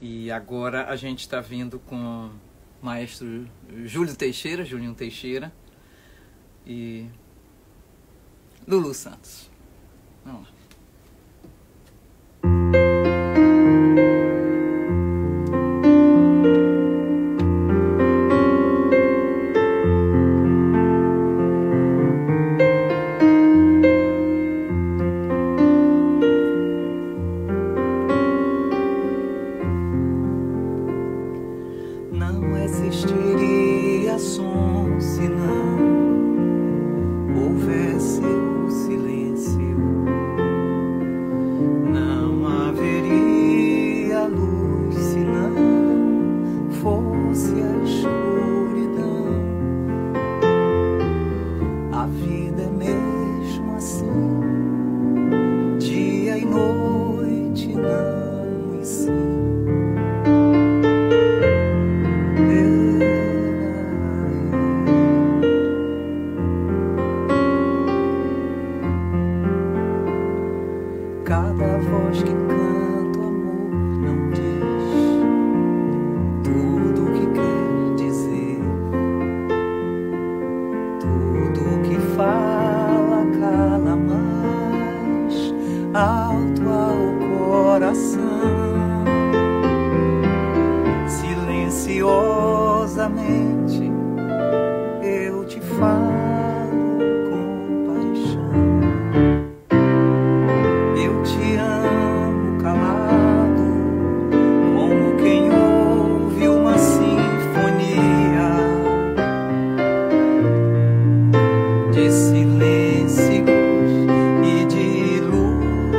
E agora a gente está vindo com o maestro Julinho Teixeira e Lulu Santos. Vamos lá. Não existiria som se não houvesse o silêncio. Não haveria luz se não fosse a escuridão. A vida é mesmo assim, dia e noite, não e sim. Cada voz que canta o amor não diz tudo o que quer dizer. Tudo o que fala cala mais alto ao coração. Silenciosamente eu te falo com paixão. Eu te amo calado, como quem ouve uma sinfonia de silêncios e de luz.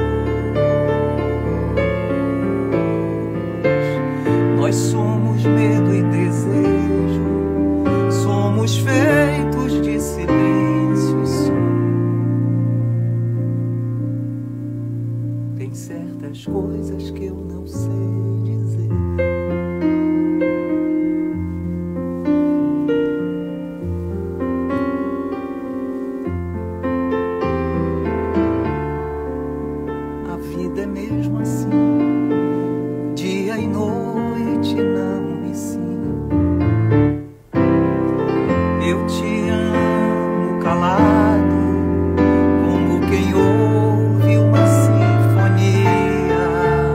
Nós somos medo e desejo, somos feitos de silêncio e som. Tem certas coisas que eu não sei dizer. A vida é mesmo assim, dia e noite, não e sim. Eu te amo calado, como quem ouve uma sinfonia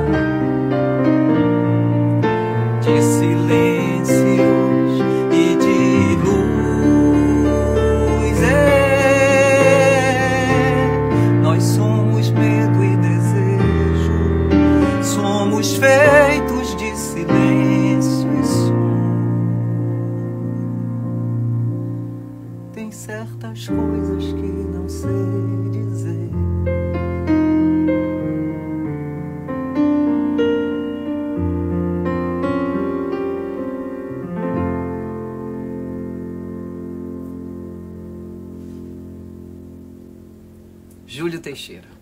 de silêncios e de luz. Nós somos medo e desejo, somos feitos de silêncio e som. Tem certas coisas que não sei dizer. Júlio Teixeira.